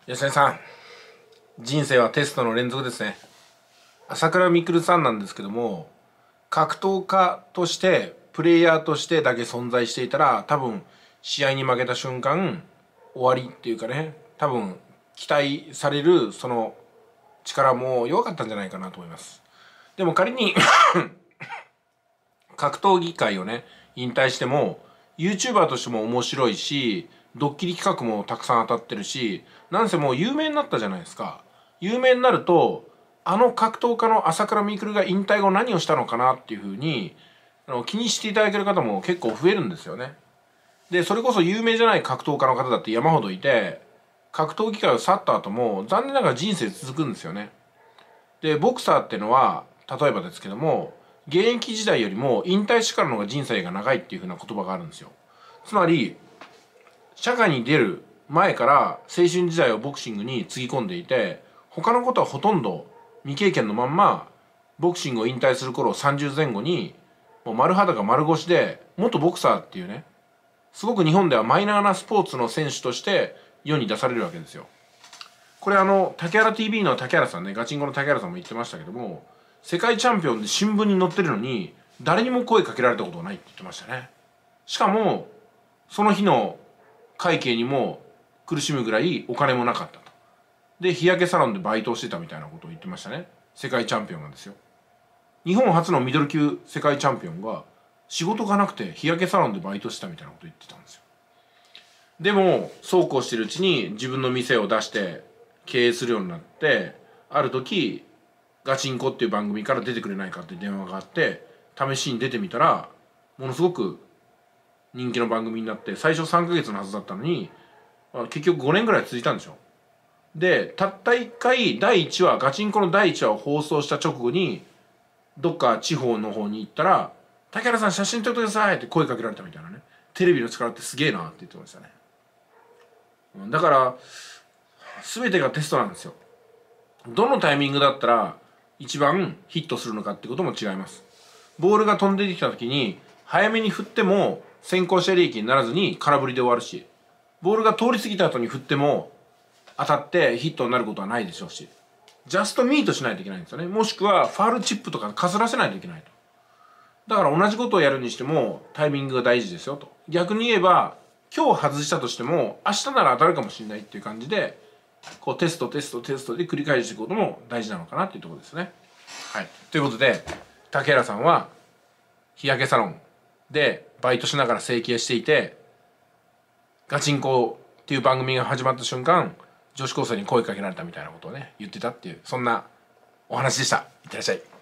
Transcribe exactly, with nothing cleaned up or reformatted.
吉根さん、人生はテストの連続ですね。朝倉未来さんなんですけども、格闘家としてプレイヤーとしてだけ存在していたら、多分試合に負けた瞬間終わりっていうかね、多分期待されるその力も弱かったんじゃないかなと思います。でも仮に格闘技界をね引退しても YouTuber としても面白いし、ドッキリ企画もたくさん当たってるし、なんせもう有名になったじゃないですか。有名になると、あの格闘家の朝倉未来が引退後何をしたのかなっていうふうにあの気にしていただける方も結構増えるんですよね。でそれこそ有名じゃない格闘家の方だって山ほどいて、格闘技界を去った後も残念ながら人生続くんですよね。でボクサーっていうのは例えばですけども、現役時代よりも引退してからの方が人生が長いっていうふうな言葉があるんですよ。つまり社会に出る前から青春時代をボクシングにつぎ込んでいて、他のことはほとんど未経験のまんまボクシングを引退する頃さんじゅうぜん後にもう丸裸丸腰で元ボクサーっていうね、すごく日本ではマイナーなスポーツの選手として世に出されるわけですよ。これあの竹原 ティービー の竹原さんね、ガチンコの竹原さんも言ってましたけども、世界チャンピオンで新聞に載ってるのに誰にも声かけられたことがないって言ってましたね。しかもその日の会計にも苦しむぐらいお金もなかったと。で日焼けサロンでバイトをしてたみたいなことを言ってましたね。世界チャンピオンがですよ。日本初のミドル級世界チャンピオンが仕事がなくて日焼けサロンでバイトしてたみたいなことを言ってたんですよ。でもそうこうしてるうちに自分の店を出して経営するようになって、ある時ガチンコっていう番組から出てくれないかって電話があって、試しに出てみたらものすごく人気の番組になって、最初さんかげつのはずだったのに結局ごねんぐらい続いたんでしょ。でたったいっかいだいいちわ、ガチンコのだいいちわを放送した直後にどっか地方の方に行ったら「竹原さん写真撮ってください」って声かけられたみたいなね。テレビの力ってすげえなって言ってましたね。だから全てがテストなんですよ。どのタイミングだったら一番ヒットするのかってことも違います。ボールが飛んできた時に早めに振っても先行者利益にならずに空振りで終わるし、ボールが通り過ぎた後に振っても当たってヒットになることはないでしょうし、ジャストミートしないといけないんですよね。もしくはファールチップとかかすらせないといけないと。だから同じことをやるにしてもタイミングが大事ですよと。逆に言えば今日外したとしても明日なら当たるかもしれないっていう感じで、こうテストテストテストで繰り返していくことも大事なのかなっていうところですね。はい、ということで竹原さんは日焼けサロンでバイトしながら整形していて、ガチンコっていう番組が始まった瞬間女子高生に声かけられたみたいなことをね言ってたっていう、そんなお話でした。いってらっしゃい。